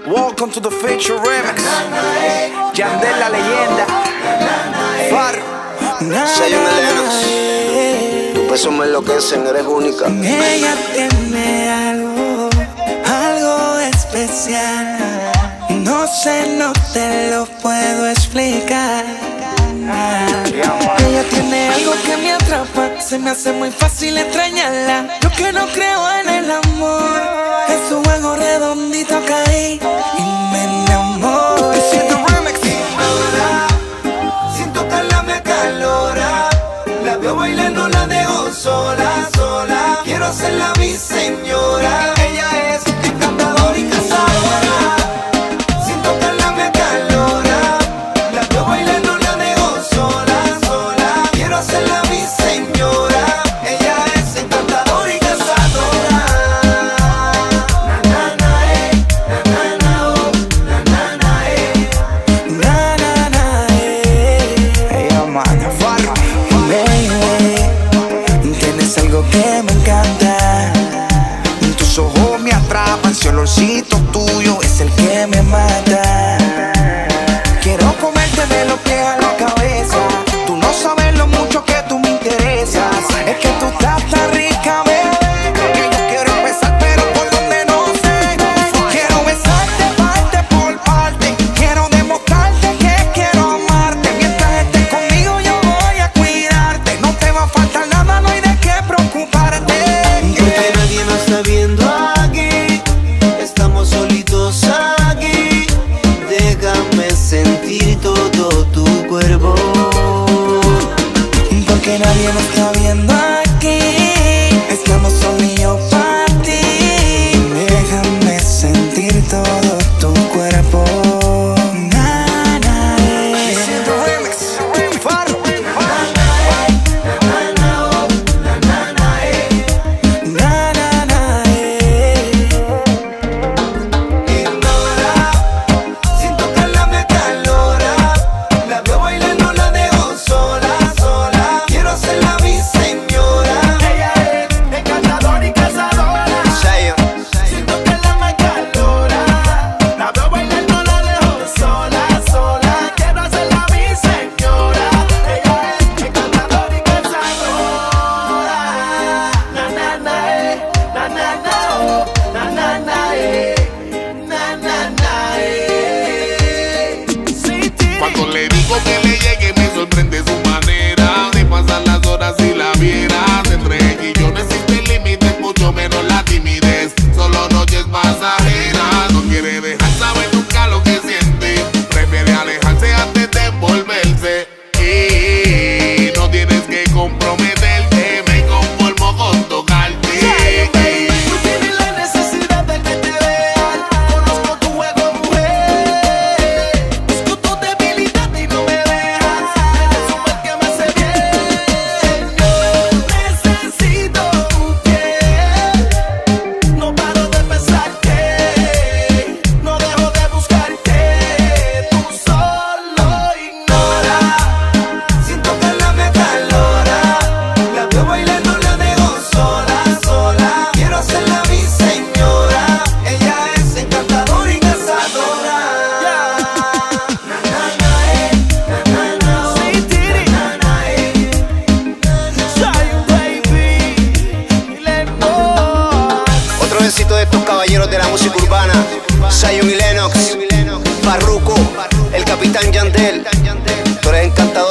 Welcome to the Feature Remix. Yandel la leyenda. Far. Zion y Lennox. Tus besos me enloquecen, eres única. Ella tiene algo especial. No sé, no te lo puedo explicar. Ella tiene algo que me atrapa, se me hace muy fácil extrañarla. Yo que no creo en el amor, en su juego redondito caí y me enamoré. Sin tocarla me calora. La veo bailando, la dejo sola, sola. Quiero hacerla mi señora. Ella es encantadora y cazadora. Sin tocarla me calora. La veo bailando, la dejo sola, sola. Quiero hacerla mi señora. Ella es encantadora y cazadora. Na na na na na oh, na na Ella manda far. Baby, tienes algo que me encanta. Tus ojos me atrapan, ese olorcito tuyo es el que me mata. Quiero comerte de los pies a la cabeza. Tú no sabes lo mucho que tú me interesas. Es que tú estás tan rica, bebé, que yo quiero empezar, pero por donde no sé. Quiero besarte parte por parte. Quiero demostrarte que quiero amarte. Mientras estés conmigo yo voy a cuidarte. No te va a faltar nada, no hay de qué preocuparte. Porque nadie nos está viendo aquí. Estamos solitos aquí. Déjame sentir todo tu cuerpo. Porque nadie me está viendo aquí. Estamos solillos para ti. Déjame sentir todo tu cuerpo. Na, na, Far. na, na, na, Ignora, sin tocarla me calora. La veo bailando, la dejo sola, sola. Quiero hacerla mi señora. Ella es encantadora y cazadora. Zion. Sin tocarla me calora. La veo bailando, la dejo sola, sola. Quiero hacerla mi señora. Ella es encantadora y cazadora. Na na na na na na oh, na na na na na na Sí, Tiri. Cuando le digo que le llegue me sorprende su manera de pasar las horas y la vieras. Entre ella y yo no existen límites, mucho menos la timidez. Solo noches pasajeras, no quiere dejar saber nunca lo que siente. Prefiere alejarse antes de envolverse. Y no tienes que comprometerte, me conformo con tocarte. Tú tienes la necesidad de que te vean. Conozco tu juego, mujer. Busco tu debilidad y no me dejas. Eres un mal que me hace bien. Yo necesito tu piel. No paro de pensarte. No dejo de buscarte. Tú solo ignora. Sin tocarla me calora. La veo bailando, la dejo sola, sola. Quiero hacerla mi señora. Ella es encantadora y cazadora. Sí, Tiri. Zion, baby. Y Lennox. Otro besito de estos caballeros de la música urbana. Zion y Lennox. Farruko, el capitán Yandel. Tú eres encantador.